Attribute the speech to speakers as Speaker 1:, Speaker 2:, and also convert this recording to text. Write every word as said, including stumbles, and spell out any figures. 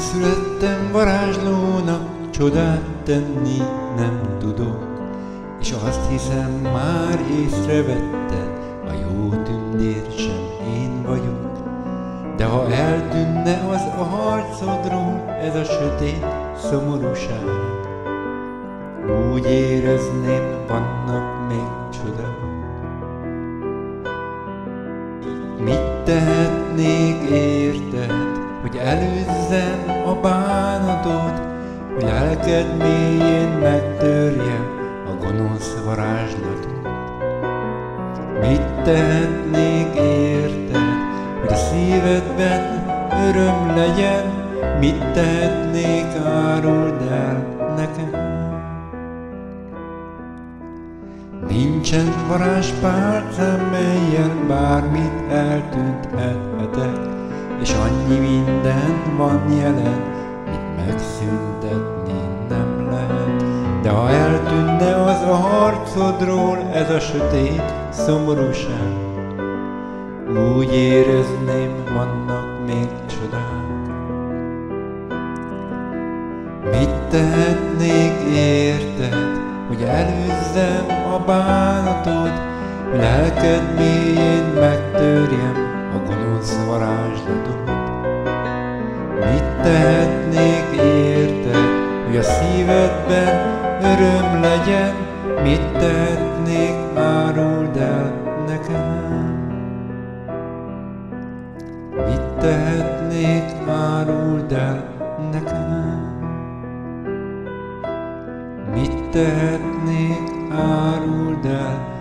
Speaker 1: Születtem varázslónak, csodát tenni nem tudok, és azt hiszem, már észrevetted, a jó tündér sem én vagyok. De ha eltűnne az a harcodról ez a sötét szomorúság, úgy érezném, vannak még csodák. Mit tehetnék érted, hogy előzzem a bánatot, hogy lelked mélyén megtörjem a gonosz varázslatot? Mit tehetnék érted, hogy a szívedben öröm legyen? Mit tehetnék, áruld el nekem? Nincsen varázspálcám, melyen bármit eltüntethetek, és annyi minden van jelen, mit megszüntetni nem lehet. De ha eltűnne az a harcodról ez a sötét szomorúság, úgy érezném, vannak még csodák. Mit tehetnék érted, hogy előzzem a bánatot, hogy lelked mélyén megtörjem a gonosz varázslatot? Mit tehetnék érted, hogy a szívedben öröm legyen? Mit tehetnék, áruld el nekem? Mit tehetnék, áruld el nekem? Mit tehetnék, áruld el